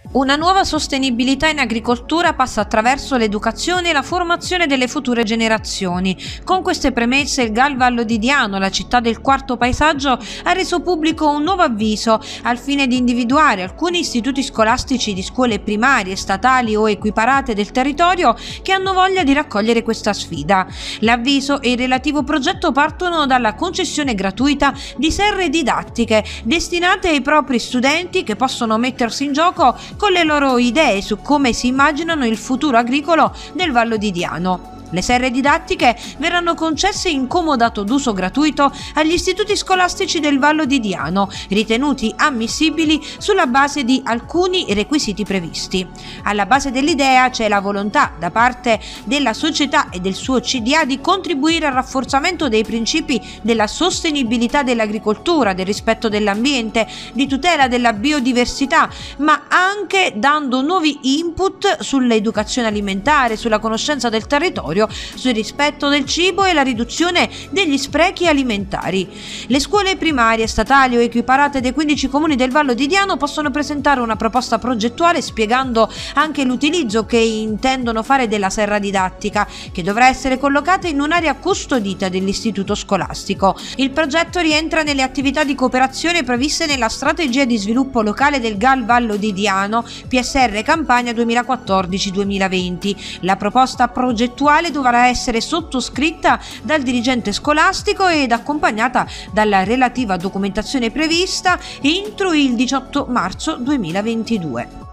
Una nuova sostenibilità in agricoltura passa attraverso l'educazione e la formazione delle future generazioni. Con queste premesse il GAL Vallo di Diano, la città del quarto paesaggio, ha reso pubblico un nuovo avviso al fine di individuare alcuni istituti scolastici di scuole primarie, statali o equiparate del territorio che hanno voglia di raccogliere questa sfida. L'avviso e il relativo progetto partono dalla concessione gratuita di serre didattiche destinate ai propri studenti che possono mettersi in gioco con le loro idee su come si immaginano il futuro agricolo del Vallo di Diano. Le serre didattiche verranno concesse in comodato d'uso gratuito agli istituti scolastici del Vallo di Diano, ritenuti ammissibili sulla base di alcuni requisiti previsti. Alla base dell'idea c'è la volontà da parte della società e del suo CDA di contribuire al rafforzamento dei principi della sostenibilità dell'agricoltura, del rispetto dell'ambiente, di tutela della biodiversità, ma anche dando nuovi input sull'educazione alimentare, sulla conoscenza del territorio, sul rispetto del cibo e la riduzione degli sprechi alimentari. Le scuole primarie, statali o equiparate dei 15 comuni del Vallo di Diano possono presentare una proposta progettuale spiegando anche l'utilizzo che intendono fare della serra didattica, che dovrà essere collocata in un'area custodita dell'istituto scolastico. Il progetto rientra nelle attività di cooperazione previste nella strategia di sviluppo locale del GAL Vallo di Diano PSR Campania 2014-2020. La proposta progettuale dovrà essere sottoscritta dal dirigente scolastico ed accompagnata dalla relativa documentazione prevista entro il 18 marzo 2022.